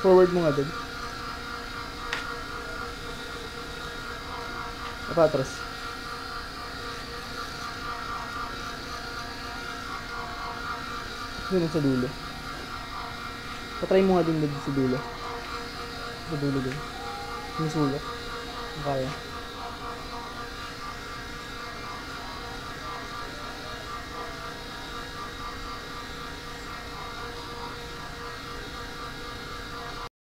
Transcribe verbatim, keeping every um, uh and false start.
Forward mo nga din. Patras. Yun sa dulo. Patry mo nga din sa dulo. Sa dulo din. Yung sulok. Kaya.